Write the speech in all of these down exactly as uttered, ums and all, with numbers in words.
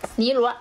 นี้รู้อะ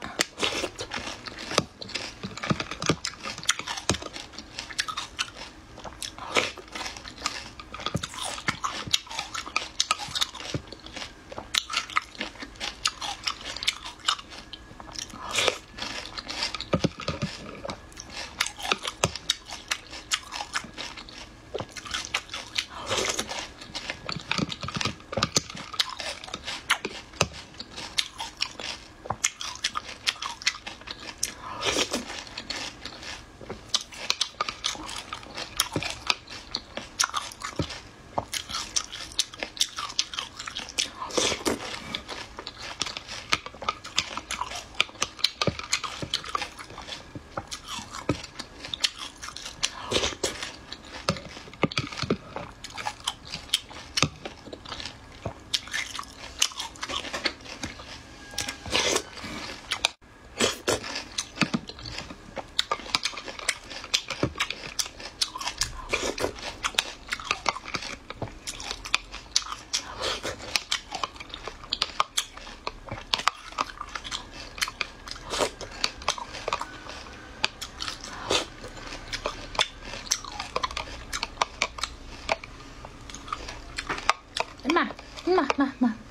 มามามามา